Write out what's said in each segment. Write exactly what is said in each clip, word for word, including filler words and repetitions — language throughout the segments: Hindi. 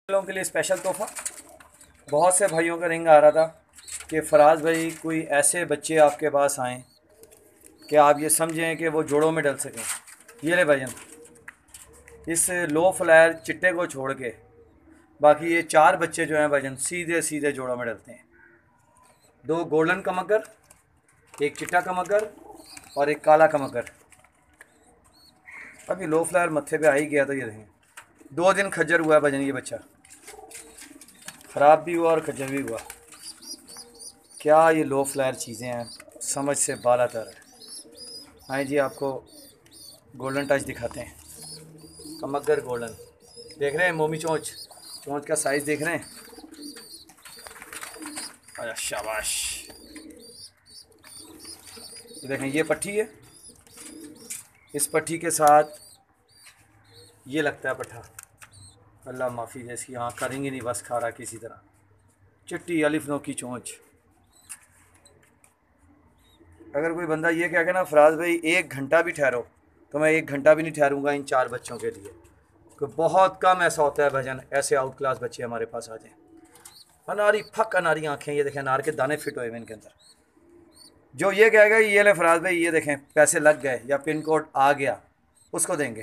लोगों के लिए स्पेशल तोहफा। बहुत से भाइयों का रिंग आ रहा था कि फ़राज़ भाई कोई ऐसे बच्चे आपके पास आएँ कि आप ये समझें कि वो जोड़ों में डल सकें। ये ले भाईजान, इस लो फ्लायर चिट्टे को छोड़ के बाकी ये चार बच्चे जो हैं भाईजान सीधे सीधे जोड़ों में डलते हैं। दो गोल्डन कमकर, एक चिट्टा कमकर और एक काला कमकर। अभी लो फ्लायर मत्थे पे आ ही गया तो ये देखें, दो दिन खज्जर हुआ है भाईजान। ये बच्चा ख़राब भी हुआ और खज्जर भी हुआ। क्या ये लो फ्लायर चीज़ें हैं, समझ से बाला तर है। आए जी, आपको गोल्डन टच दिखाते हैं। कमगर गोल्डन देख रहे हैं, मोमी चोंच चोंच का साइज़ देख रहे हैं। अरे शाबाश, ये देखें, ये पट्टी है, इस पट्टी के साथ ये लगता है पट्ठा। अल्लाह माफ़ी है, इसकी आँख करेंगे नहीं बस खा रहा किसी तरह। चिट्टी अलिफ नो की चोंच। अगर कोई बंदा ये कहेगा ना फ़राज़ भाई एक घंटा भी ठहरो, तो मैं एक घंटा भी नहीं ठहरूंगा इन चार बच्चों के लिए। तो बहुत कम ऐसा होता है भजन ऐसे आउट क्लास बच्चे हमारे पास आ जाएं। अनारी फक अनारी आंखें, ये देखें अनार के दाने फिट हुए हैं इनके अंदर। जो ये कहेगा ये ले फ़राज़ भाई, ये देखें पैसे लग गए या पिन कोड आ गया, उसको देंगे।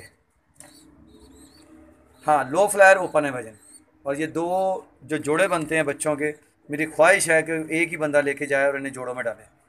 हाँ, लो फ्लायर ओपन है भजन। और ये दो जो जोड़े बनते हैं बच्चों के, मेरी ख्वाहिश है कि एक ही बंदा लेके जाए और इन्हें जोड़ों में डाले।